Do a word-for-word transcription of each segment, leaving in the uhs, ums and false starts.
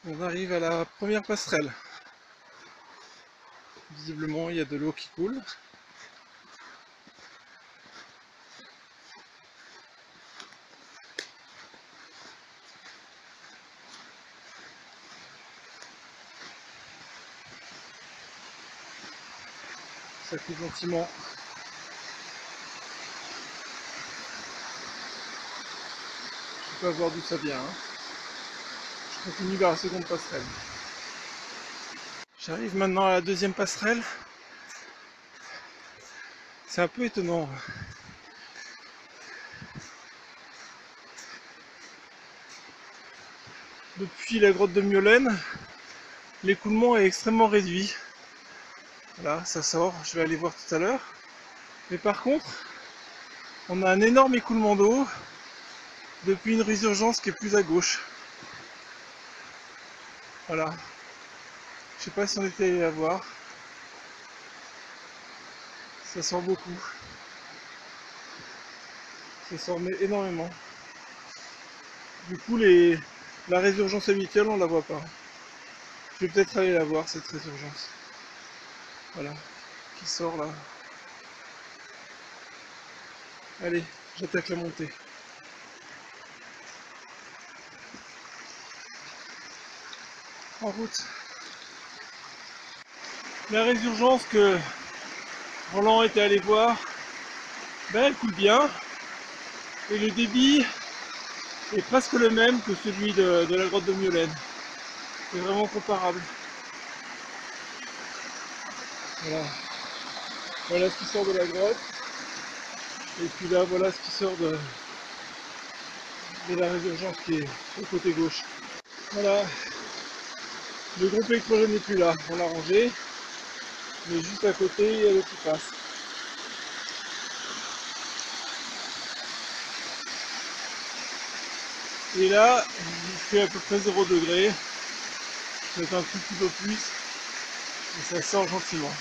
On arrive à la première passerelle. Visiblement, il y a de l'eau qui coule. Ça coule gentiment. Je peux pas voir d'où ça vient. Hein. Je continue vers la seconde passerelle. J'arrive maintenant à la deuxième passerelle. C'est un peu étonnant. Depuis la grotte de Miolaine, l'écoulement est extrêmement réduit. Voilà, ça sort, je vais aller voir tout à l'heure. Mais par contre, on a un énorme écoulement d'eau depuis une résurgence qui est plus à gauche. Voilà. Je sais pas si on était allé la voir. Ça sort beaucoup. Ça sort mais énormément. Du coup, les... la résurgence habituelle, on la voit pas. Je vais peut-être aller la voir, cette résurgence. Voilà. Qui sort là. Allez, j'attaque la montée. En route. La résurgence que Roland était allé voir, ben elle coule bien. Et le débit est presque le même que celui de, de la grotte de Miolaine. C'est vraiment comparable. Voilà. Voilà ce qui sort de la grotte. Et puis là, voilà ce qui sort de, de la résurgence qui est au côté gauche. Voilà. Le groupe électrogène n'est plus là. On l'a rangé. Mais juste à côté, il y a l'eau qui passe. Et là, il fait à peu près zéro degré. Peut-être un tout petit peu plus. Et ça sort gentiment.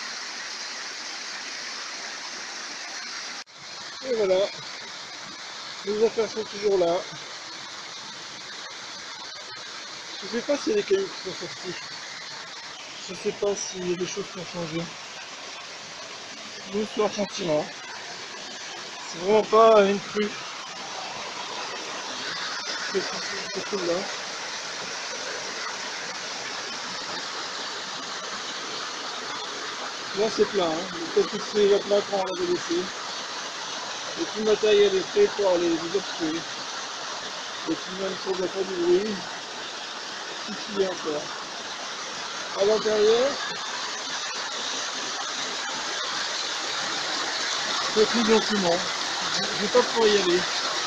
Et voilà. Les affaires sont toujours là. Je ne sais pas s'il y a des cailloux qui sont sortis. Je ne sais pas s'il y a des choses qui ont changé. L'eau sort gentiment. C'est vraiment pas une crue. C'est cool là. Là c'est plein, hein. Peut-être que c'est déjà plein quand on l'avait laissé. Et tout le matériel est fait pour aller les obstruer. Et puis même si on n'a pas du bruit, tout y est encore. À l'intérieur, c'est tout gentiment. Je ne vais pas pouvoir y aller.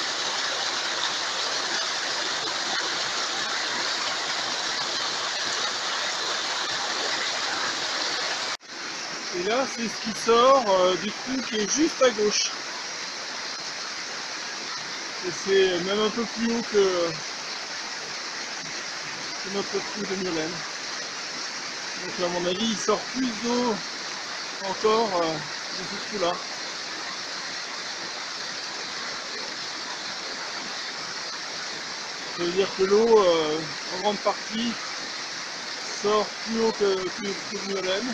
Et là, c'est ce qui sort euh, du trou qui est juste à gauche. Et c'est même un peu plus haut que, que notre trou de Miolaine. Donc à mon avis, il sort plus d'eau encore euh, de ce trou-là. Ça veut dire que l'eau, euh, en grande partie, sort plus haut que, que le trou de Miolaine.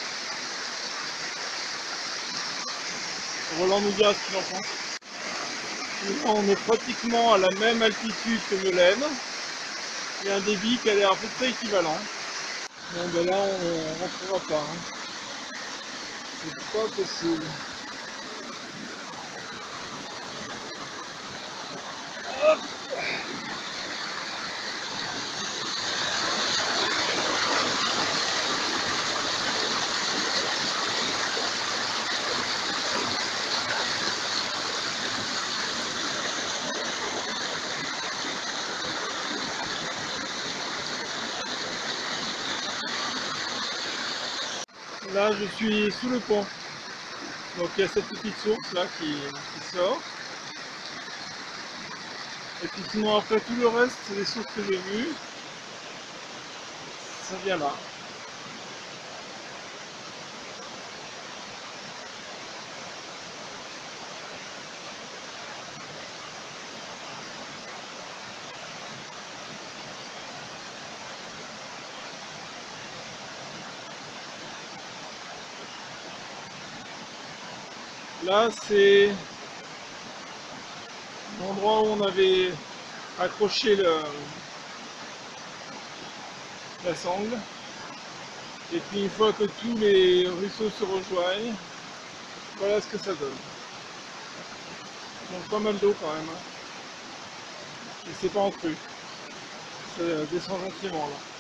Roland nous dira ce qu'il en pense. Et là, on est pratiquement à la même altitude que Miolaine. Il y a un débit qui a l'air à peu près équivalent. Bon ben là on ne rentrera pas. Hein. C'est pas possible. Hop. Là je suis sous le pont. Donc il y a cette petite source là qui, qui sort. Et puis sinon après tout le reste, les sources que j'ai vues, ça vient là. Là, c'est l'endroit où on avait accroché le, la sangle. Et puis une fois que tous les ruisseaux se rejoignent, voilà ce que ça donne. Donc pas mal d'eau quand même. Hein. Et c'est pas en crue. Ça descend gentiment là.